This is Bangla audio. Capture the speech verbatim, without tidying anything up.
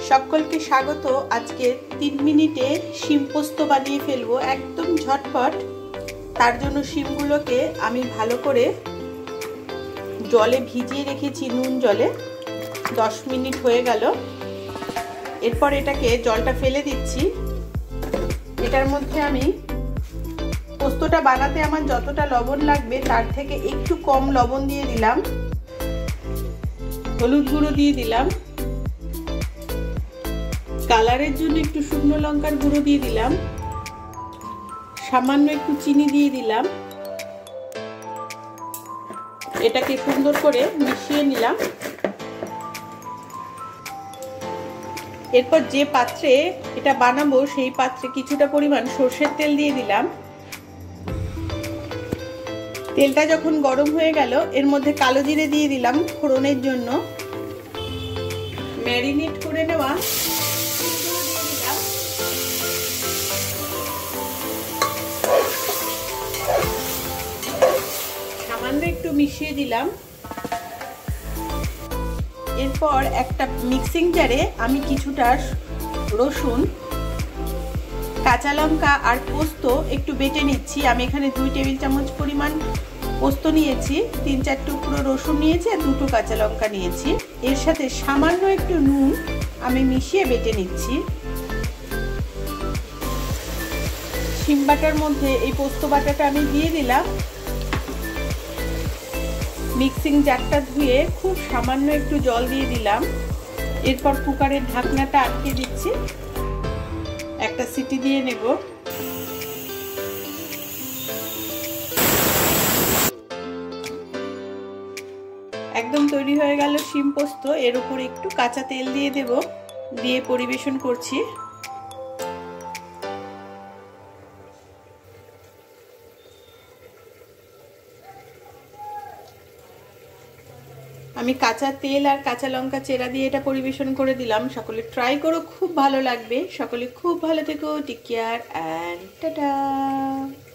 সকলকে স্বাগত। আজকে তিন মিনিটে শিম পোস্ত বানিয়ে ফেলবো, একদম ঝটপট। তার জন্য শিমগুলোকে আমি ভালো করে জলে ভিজিয়ে রেখেছি, নুন জলে। দশ মিনিট হয়ে গেল। এরপর এটাকে জলটা ফেলে দিচ্ছি। এটার মধ্যে আমি পোস্তটা বানাতে আমার যতটা লবণ লাগবে তার থেকে একটু কম লবণ দিয়ে দিলাম। হলুদ গুঁড়ো দিয়ে দিলাম, কালারের জন্য একটু শুকনো লঙ্কার গুঁড়ো দিয়ে দিলাম, সামান্য একটু চিনি দিয়ে দিলাম। এটাকে সুন্দর করে মিশিয়ে নিলাম। এরপর যে পাত্রে এটা বানাবো সেই পাত্রে কিছুটা পরিমাণ সরষের তেল দিয়ে দিলাম। তেলটা যখন গরম হয়ে গেল এর মধ্যে কালো জিরে দিয়ে দিলাম ফোড়নের জন্য। ম্যারিনেট করে নেওয়া সামান্য একটু মিশিয়ে দিলাম। এরপর একটা মিক্সিং জারে আমি কিছুটা রসুন, কাঁচা লঙ্কা আর পোস্ত একটু বেটে নিচ্ছি। আমি এখানে দুই টেবিল চামচ পরিমাণ পোস্ত নিয়েছি, তিন চার টুকরো রসুন নিয়েছি আর দুটো কাঁচা লঙ্কা নিয়েছি। এর সাথে সামান্য একটু নুন আমি মিশিয়ে বেটে নিচ্ছি। শিম বাটার মধ্যে এই পোস্ত বাটাটা আমি দিয়ে দিলাম। মিক্সিং জারটা ধুয়ে খুব সামান্য একটু জল দিয়ে দিলাম। এরপর কুকারের ঢাকনাটা আটকে দিচ্ছি, একটা সিটি দিয়ে নেব। একদম তৈরি হয়ে গেল শিম পোস্ত। এর উপর একটু কাঁচা তেল দিয়ে দেব, দিয়ে পরিবেশন করছি। আমি কাঁচা তেল আর কাঁচা লঙ্কা চেরা দিয়ে এটা পরিবেশন করে দিলাম। সকলে ট্রাই করো, খুব ভালো লাগবে। সকলে খুব ভালো থেকো। Take care and tata.